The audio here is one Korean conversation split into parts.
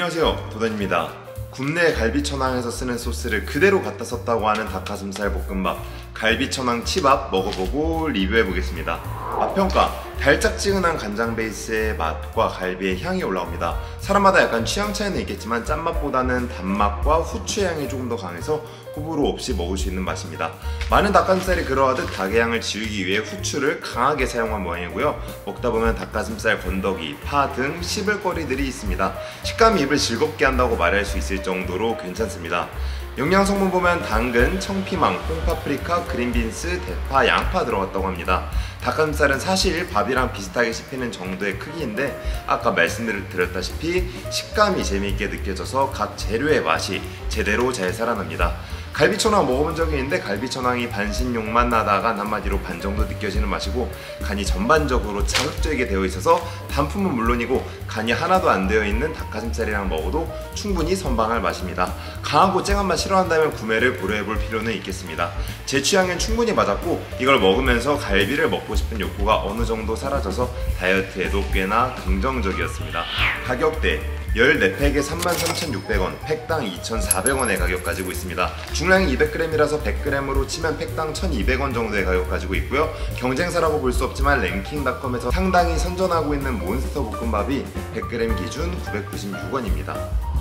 안녕하세요, 도전입니다. 굽네 갈비천왕에서 쓰는 소스를 그대로 갖다 썼다고 하는 닭가슴살 볶음밥, 갈비천왕 치밥 먹어보고 리뷰해보겠습니다. 맛평가, 달짝지근한 간장 베이스의 맛과 갈비의 향이 올라옵니다. 사람마다 약간 취향 차이는 있겠지만 짠맛보다는 단맛과 후추의 향이 조금 더 강해서 호불호 없이 먹을 수 있는 맛입니다. 많은 닭가슴살이 그러하듯 닭의 향을 지우기 위해 후추를 강하게 사용한 모양이고요. 먹다 보면 닭가슴살 건더기, 파 등 씹을거리들이 있습니다. 식감이 입을 즐겁게 한다고 말할 수 있을 정도로 괜찮습니다. 영양성분 보면 당근, 청피망, 홍파프리카, 그린빈스, 대파, 양파 들어갔다고 합니다. 닭가슴살은 사실 밥이랑 비슷하게 씹히는 정도의 크기인데 아까 말씀드렸다시피 식감이 재미있게 느껴져서 각 재료의 맛이 제대로 잘 살아납니다. 갈비천왕 먹어본 적이 있는데 갈비천왕이 반신욕만 나다간 한마디로 반 정도 느껴지는 맛이고, 간이 전반적으로 자극적이게 되어 있어서 단품은 물론이고 간이 하나도 안 되어 있는 닭가슴살이랑 먹어도 충분히 선방할 맛입니다. 강하고 쨍한 맛 싫어한다면 구매를 고려해볼 필요는 있겠습니다. 제 취향엔 충분히 맞았고 이걸 먹으면서 갈비를 먹고 싶은 욕구가 어느 정도 사라져서 다이어트에도 꽤나 긍정적이었습니다. 가격대 14팩에 33,600원, 팩당 2,400원의 가격 가지고 있습니다. 중량이 200g이라서 100g으로 치면 팩당 1,200원 정도의 가격 가지고 있고요. 경쟁사라고 볼 수 없지만 랭킹닷컴에서 상당히 선전하고 있는 몬스터 볶음밥이 100g 기준 996원입니다.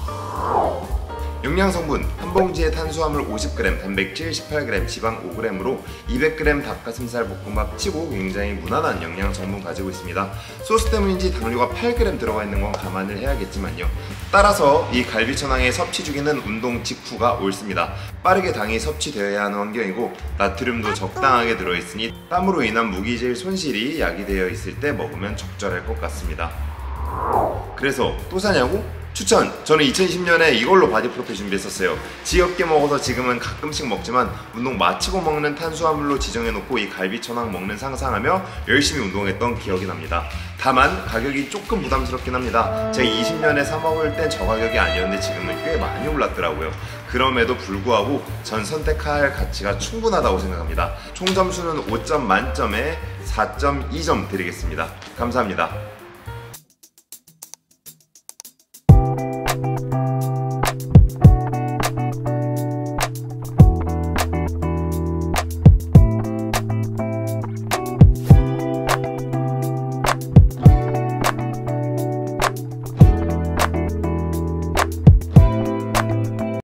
영양성분, 한 봉지에 탄수화물 50g, 단백질 18g, 지방 5g으로 200g 닭가슴살 볶음밥 치고 굉장히 무난한 영양성분 가지고 있습니다. 소스 때문인지 당류가 8g 들어가 있는 건 감안을 해야겠지만요. 따라서 이 갈비천왕의 섭취 주기는 운동 직후가 옳습니다. 빠르게 당이 섭취되어야 하는 환경이고 나트륨도 적당하게 들어있으니 땀으로 인한 무기질 손실이 야기되어 있을 때 먹으면 적절할 것 같습니다. 그래서 또 사냐고? 추천! 저는 2020년에 이걸로 바디 프로필 준비했었어요. 지겹게 먹어서 지금은 가끔씩 먹지만 운동 마치고 먹는 탄수화물로 지정해놓고 이 갈비천왕 먹는 상상하며 열심히 운동했던 기억이 납니다. 다만 가격이 조금 부담스럽긴 합니다. 제가 20년에 사 먹을 땐 저 가격이 아니었는데 지금은 꽤 많이 올랐더라고요. 그럼에도 불구하고 전 선택할 가치가 충분하다고 생각합니다. 총 점수는 5점 만점에 4.2점 드리겠습니다. 감사합니다.